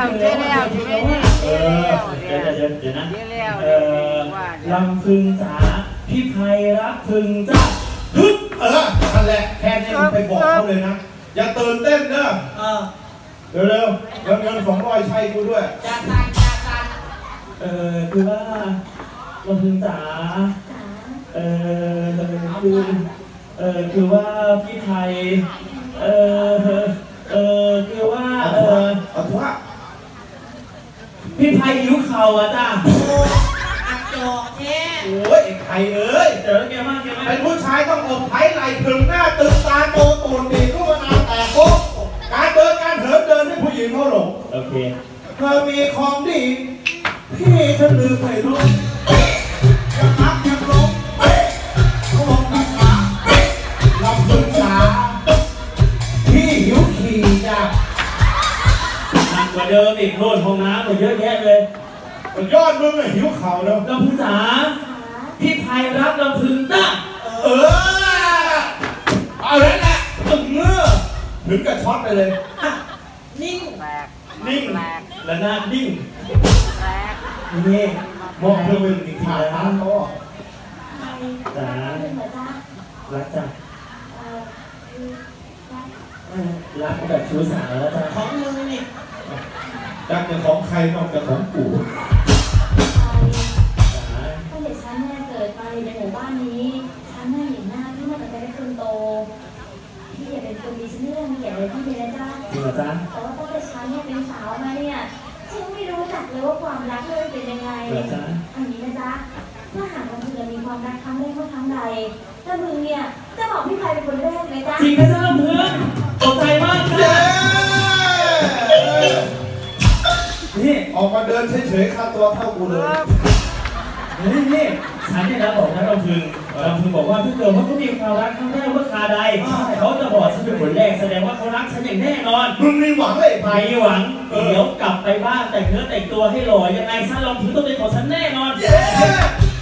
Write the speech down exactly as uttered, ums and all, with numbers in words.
แล้วเจ๊แล้วเจ๊แล้วเจ๊แล้วเจ๊แล้วเจ๊นะเออลำพึงจ๋าพี่ไพรักพึงจ้าฮึบเออนั่นแหละแค่นี้มึงไปบอกเขาเลยนะอย่าตื่นเต้นเนอะเร็วเร็วเงินเงินสองร้อยใช้กูด้วยจ้าตันจ้าตันเออคือว่าลำพึงจ๋าเออคือเออคือว่าพี่ไทยเออเออคือว่าเออเอาถือว่าพี่ไทยหิวเข่าอ่ะจ้าอักจอกแท้โอ้ยไอ้ไข่เอ้ยเดี๋ยวแกมากแกมากเป็นผู้ชายต้องอกไผ่ไหล่ถึงหน้าตึงตาโตตูนดีก็มานาแต่โก้การเดินการเหินเดินให้ผู้หญิงเขาหลงโอเคเธอมีของดีพี่ฉันลืมไม่รู้ยังรักยังหลงเขาบอกกับขาลำพึงจ๋าพี่หิวขี่จ้ะหนักกว่าเดิมอีกโน่นห้องน้ำเยอะแยะเลยยอดมึงอะหิวเข่าแล้วลำพึงจ๋าพี่ไพรักลำพึงจ้าเออเอาแล้วแหละตึงเมื่อถึงกับช็อตไปเลยนิ่งแปลกนิ่งและหน้านิ่งแปลกนี่มองเพื่อนจริงๆแล้วจ๋ารักจ้ะรักแบบชู้สาวแล้วจ้ะของมึงนี่รักแต่ของใครนอกจากของปู่ตั้งแต่ฉันเนี่ยเกิดมาในหมู่บ้านนี้ฉันไม่เห็นหน้าพี่มาตั้งแต่เป็นคนโตพี่อย่าเป็นคนดีฉันไม่เรื่องเกลียดเลยพี่เลยนะจ๊ะจริงเหรอจ๊ะแต่ว่าตั้งแต่ฉันเนี่ยเป็นสาวมาเนี่ยฉันไม่รู้จักเลยว่าความรักมันเป็นยังไงอันนี้นะจ๊ะถ้าหากว่าเธอมีความรักครั้งแรกว่าครั้งใดถ้ามึงเนี่ยจะบอกพี่ใครเป็นคนแรกเลยจ๊ะจริงนะจ๊ะลำพึงตกใจมากจ้ะนี่ออกมาเดินเฉยๆค่าตัวเท่ากูเลยนี่นี่ฉันเนี่ยนะบอกนะลำพึงลำพึงบอกว่าถ้าเกิดว่าเขามีความรักครั้งแรกว่าคาใดเขาจะบอกฉันเป็นคนแรกแสดงว่าเขารักฉันอย่างแน่นอนมึงมีหวังเลยไปหวังเดี๋ยวกลับไปบ้านแต่งเนื้อแต่งตัวให้หล่อยังไงฉันลำพึงต้องเป็นของฉันแน่นอน